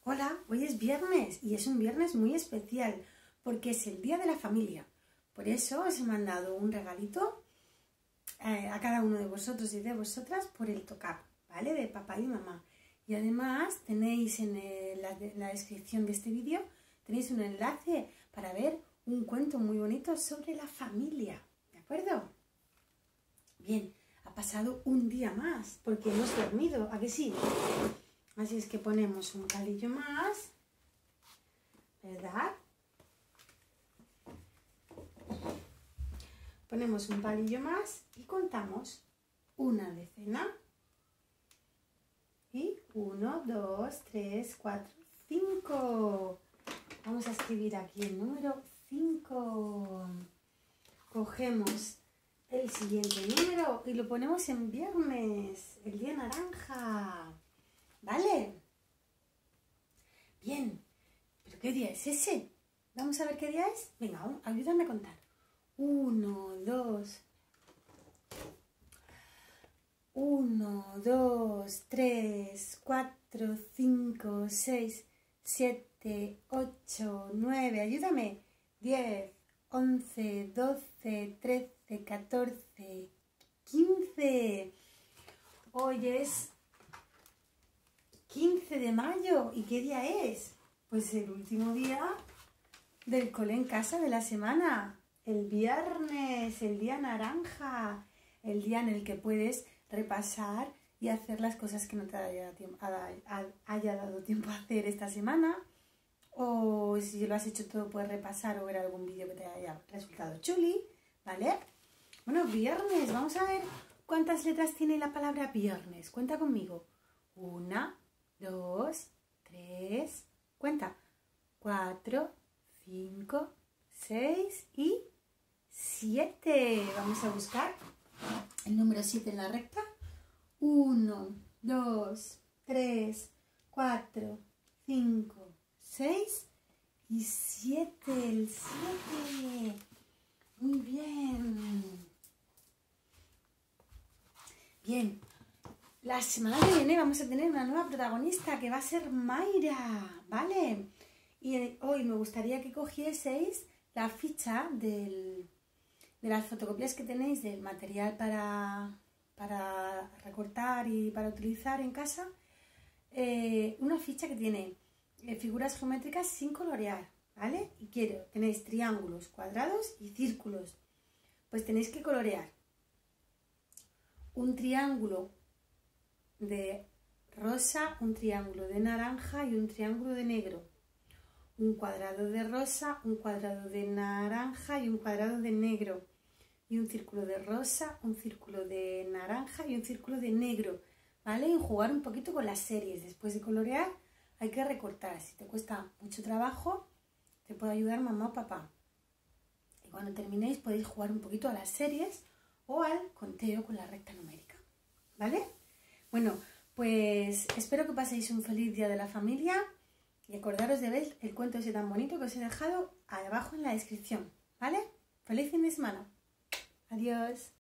Hola, hoy es viernes y es un viernes muy especial porque es el Día de la Familia. Por eso os he mandado un regalito a cada uno de vosotros y de vosotras por el TOCAP, ¿vale? De papá y mamá. Y además tenéis en la descripción de este vídeo, tenéis un enlace para ver un cuento muy bonito sobre la familia, ¿de acuerdo? Bien, ha pasado un día más porque hemos dormido, ¿a que sí? Así es que ponemos un palillo más, ¿verdad? Ponemos un palillo más y contamos una decena. Y 1, 2, 3, 4, 5. Vamos a escribir aquí el número 5. Cogemos el siguiente número y lo ponemos en viernes, el día naranja. ¿Vale? Bien. ¿Pero qué día es ese? Vamos a ver qué día es. Venga, ayúdame a contar. 1, 2, 3, 4, 5, 6, 7, 8, 9. Ayúdame. 10, 11, 12, 13, 14, 15. Hoy es 15 de mayo. ¿Y qué día es? Pues el último día del cole en casa de la semana. El viernes, el día naranja. El día en el que puedes repasar y hacer las cosas que no te haya dado tiempo a hacer esta semana. O si lo has hecho todo, puedes repasar o ver algún vídeo que te haya resultado chuli, ¿vale? Bueno, viernes. Vamos a ver cuántas letras tiene la palabra viernes. Cuenta conmigo. 1, 2, 3, cuenta, 4, 5, 6 y 7. Vamos a buscar el número 7 en la recta. 1, 2, 3, 4, 5, 6 y 7. El 7. Muy bien. Bien. La semana que viene vamos a tener una nueva protagonista que va a ser Mayra, ¿vale? Y hoy me gustaría que cogieseis la ficha de las fotocopias que tenéis del material para recortar y para utilizar en casa. Una ficha que tiene figuras geométricas sin colorear, ¿vale? Y tenéis triángulos, cuadrados y círculos. Pues tenéis que colorear un triángulo de rosa, un triángulo de naranja y un triángulo de negro. Un cuadrado de rosa, un cuadrado de naranja y un cuadrado de negro. Y un círculo de rosa, un círculo de naranja y un círculo de negro. ¿Vale? Y jugar un poquito con las series. Después de colorear hay que recortar. Si te cuesta mucho trabajo, te puede ayudar mamá o papá. Y cuando terminéis podéis jugar un poquito a las series o al conteo con la recta numérica. ¿Vale? Bueno, pues espero que paséis un feliz día de la familia y acordaros de ver el cuento ese tan bonito que os he dejado abajo en la descripción, ¿vale? ¡Feliz fin de semana! Adiós.